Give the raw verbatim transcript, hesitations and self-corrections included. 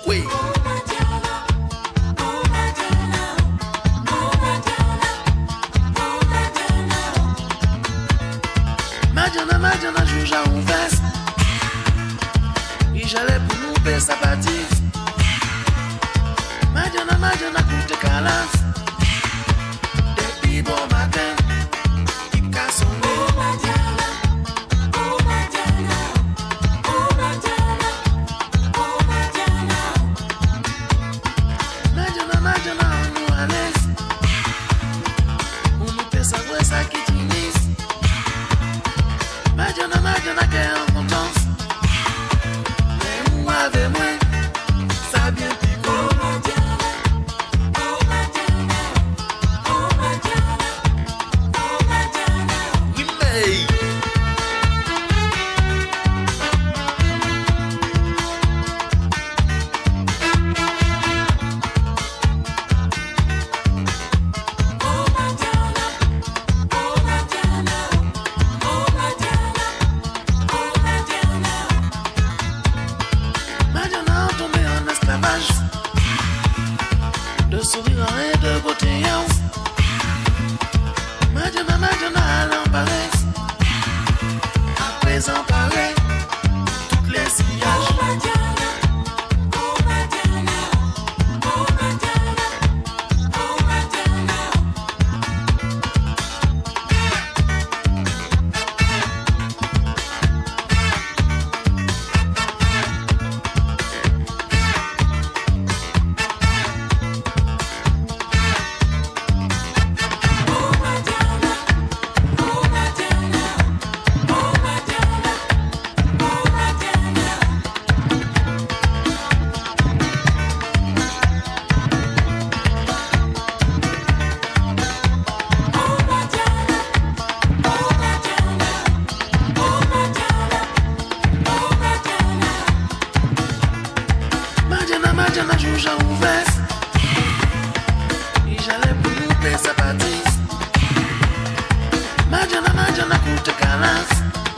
Oui. Madiana, Madiana, juge à un veste. Et j'allais pour nous payer sa partie. Madiana, Madiana, coûte calaf. Depuis bon matin, il casse son nez. Oh Madiana, oh Madiana, oh Madiana, oh Madiana. Madiana, Madiana, on nous à l'aise. On nous paie sa voix, ça qui finisse. Madiana, Madiana, qu'elle est en contence. Mais moi avec moi, ça vient pico. De sourire et de beauté. Madiana, Madiana, elle en paraît. À présent, paraît toutes les sillages. Oh Madiana, oh Madiana, oh Madiana, oh Madiana. Madiana, juge à ouvert. Et j'allais pour nous payer sa partie. Madiana, Madiana, coûte calaf.